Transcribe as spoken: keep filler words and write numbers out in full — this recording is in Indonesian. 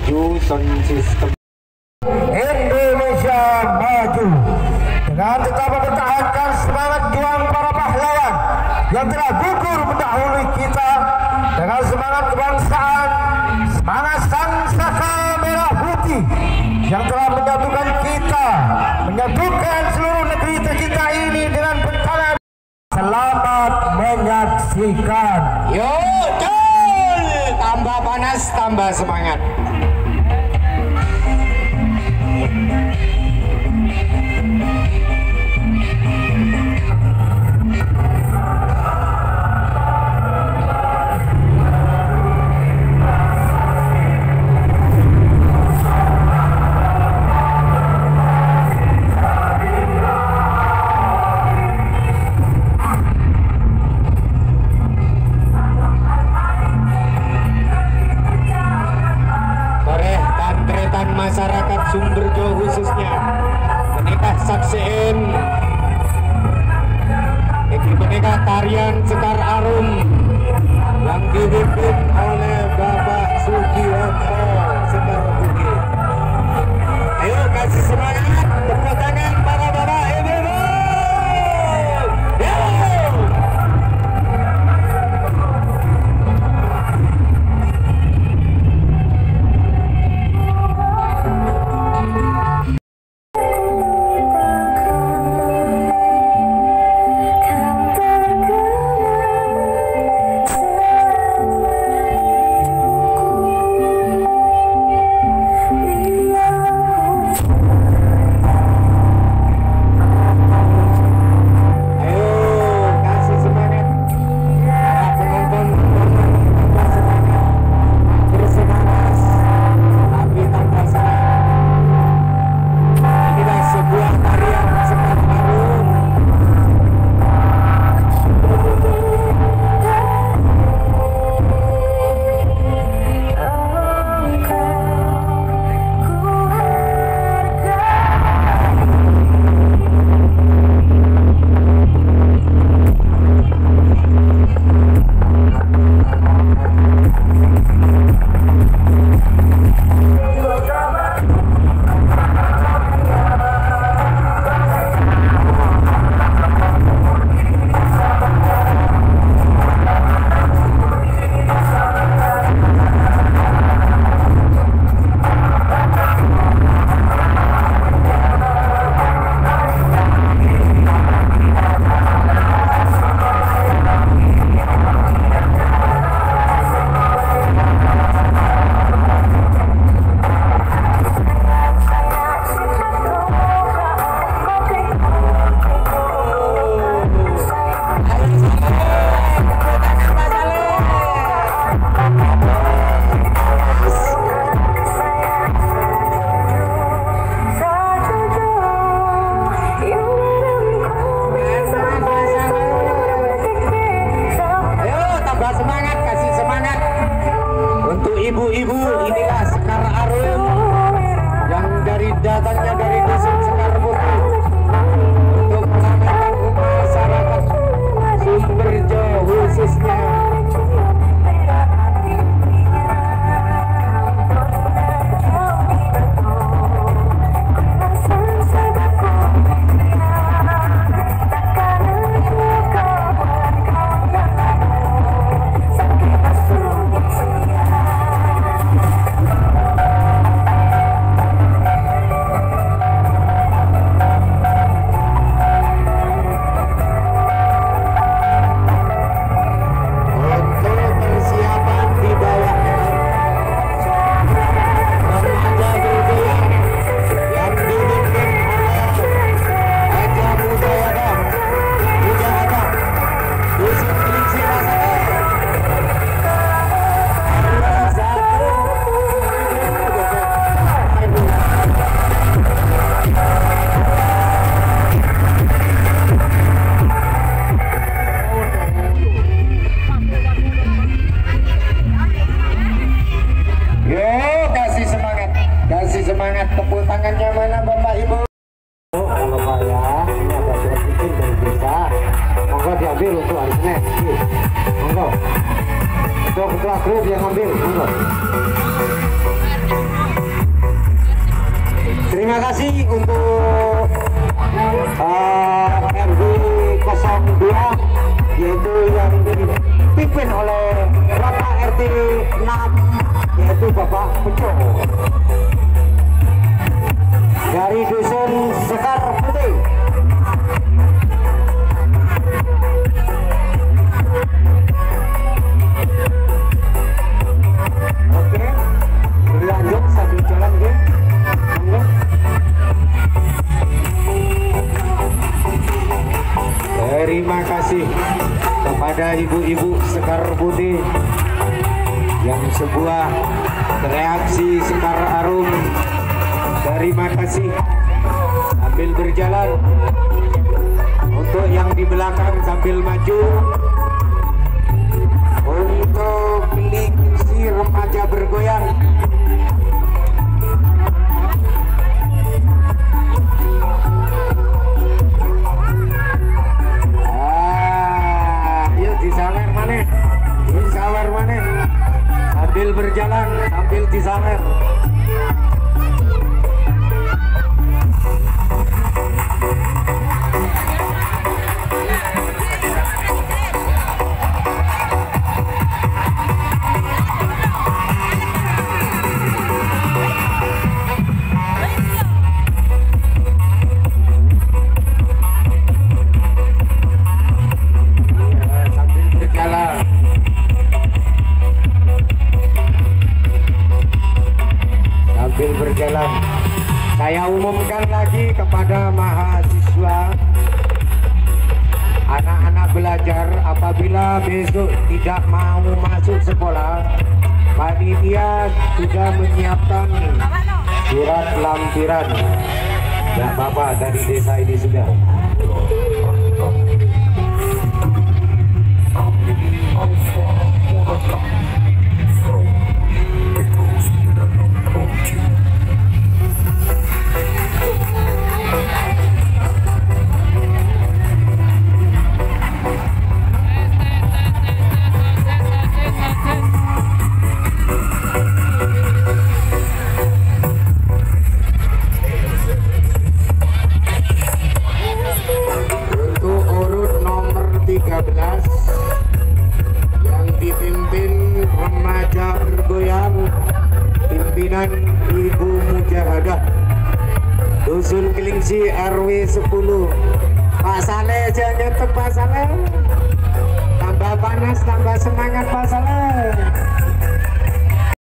menuju sound system. Indonesia maju dengan tetap mempertahankan semangat juang para pahlawan yang telah gugur mendahului kita dengan semangat kebangsaan, semangat sang saka merah putih yang telah menyatukan kita, menyatukan seluruh negeri tercinta ini dengan bentangan. Selamat menyaksikan. Yuk, Jol! Tambah panas, tambah semangat. Masyarakat Sumberjo khususnya menikah saksiin iki menikah tarian Sekar Arum yang dipimpin oleh Bapak Sugiwanto Sekar Bukit. Ayo kasih semangat, tepuk tangan para bapak ibu. Ibu-ibu, inilah Sekar Arum yang dari datangnya dari dusun Sekar Putih untuk mengamankan masyarakat Sumberjo khususnya. Semangat, tepuk tangannya mana Bapak Ibu? Oh, Bapak ya, ini ada surat izin dari desa. Monggo diambil untuk hari Senin. Monggo. untuk ketua grup yang ambil. Terima kasih untuk uh, R W nol dua yaitu yang dipimpin oleh Bapak R T enam yaitu Bapak Pucuk dari Dusun Sekar Putih. Oke, berlanjut sambil jalan ya. Terima kasih kepada ibu-ibu Sekar Putih yang sebuah reaksi Sekar Arum. Terima kasih. Sambil berjalan untuk yang di belakang sambil maju untuk Kelingsi Remaja Bergoyang. Disawer mana? Disawer mana? Sambil berjalan, sambil disawer. Berjalan, saya umumkan lagi kepada mahasiswa, anak-anak belajar, apabila besok tidak mau masuk sekolah, panitia sudah menyiapkan surat lampiran. Ya Bapak dari desa ini sudah. tiga belas yang dipimpin Remaja Bergoyang, pimpinan Ibu Mujahadah, Dusun Kelingsi R W sepuluh. Pak Saleh aja nyetek, Pak Saleh. Tambah panas, tambah semangat Pak Saleh.